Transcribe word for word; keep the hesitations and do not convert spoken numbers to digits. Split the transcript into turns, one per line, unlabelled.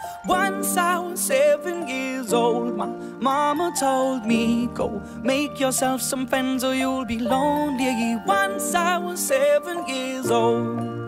Once I was seven years old, my mama told me, go make yourself some friends or you'll be lonely. Once I was seven years old.